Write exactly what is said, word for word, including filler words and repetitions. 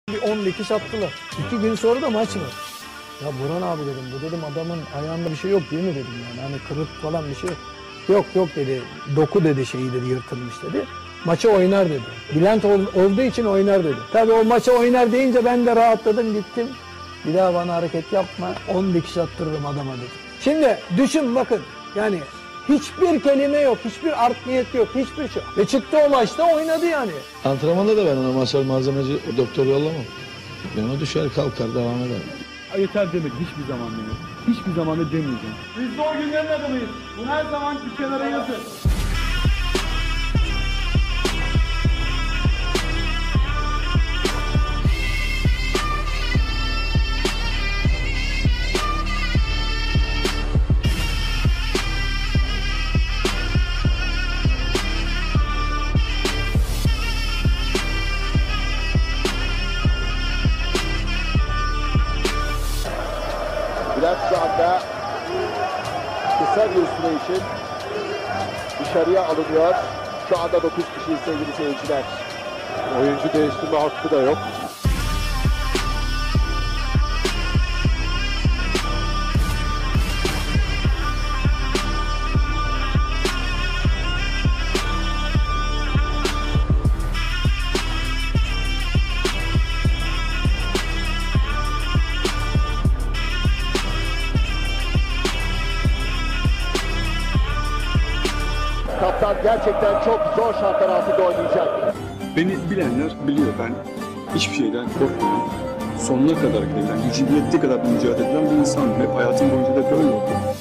Bir on dikiş attılar. İki gün sonra da maç var. Ya Burhan abi dedim, bu dedim adamın ayağında bir şey yok değil mi dedim yani. Hani kırık falan bir şey yok. Yok yok dedi, doku dedi şeyi dedi, yırtılmış dedi. Maça oynar dedi. Bülent ol, olduğu için oynar dedi. Tabii o maça oynar deyince ben de rahatladım, gittim. Bir daha bana hareket yapma, on dikiş attırırım adama dedim. Şimdi düşün bakın yani hiçbir kelime yok, hiçbir art niyet yok, hiçbir şey. Ve çıktı o maçta oynadı yani. Antrenmanda da ben ona masal malzemeci doktor yollamam. Ben o düşer kalkar devam eder. Yeter demek hiçbir zaman demek. Hiçbir zaman da demeyeceğim. Biz de o günlerin adamıyız. Bunu her zaman bir kenara yazın. Bülent şu anda kısa bir süre için dışarıya alınıyor. Şu anda dokuz kişiyiz sevgili seyirciler. Oyuncu değiştirme hakkı da yok. Kaptan gerçekten çok zor şartlar altında oynayacak. Beni bilenler biliyor, ben hiçbir şeyden korkmuyorum. Sonuna kadar gidebilen, gücü yettiği kadar mücadele eden bir insanım. Hep hayatım boyunca da böyle oldu.